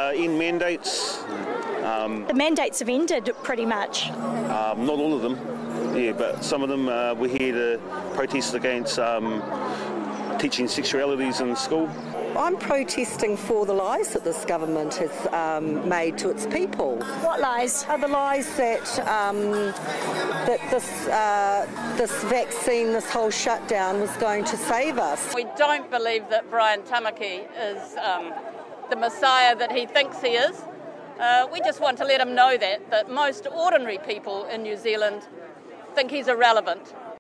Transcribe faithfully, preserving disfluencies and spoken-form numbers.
Uh, in mandates. Um, the mandates have ended pretty much. Um, not all of them, yeah, but some of them uh, were here to protest against um, teaching sexualities in school. I'm protesting for the lies that this government has um, made to its people. What lies? Are the lies that um, that this uh, this vaccine, this whole shutdown was going to save us. We don't believe that Brian Tamaki is um, the Messiah that he thinks he is. Uh, we just want to let him know that, that most ordinary people in New Zealand think he's irrelevant.